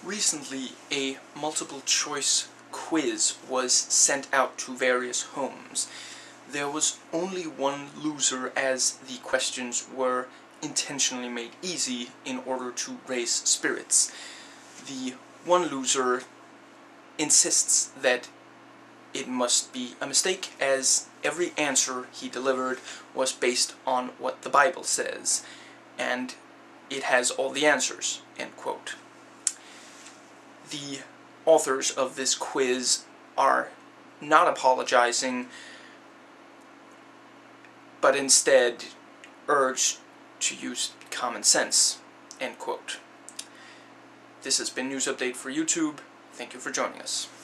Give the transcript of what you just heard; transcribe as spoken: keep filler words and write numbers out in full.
Recently, a multiple-choice quiz was sent out to various homes. There was only one loser, as the questions were intentionally made easy in order to raise spirits. The one loser insists that it must be a mistake, as every answer he delivered was based on what the Bible says, and it has all the answers, end quote. The authors of this quiz are not apologizing, but instead urge to use common sense, end quote. This has been News Update for YouTube. Thank you for joining us.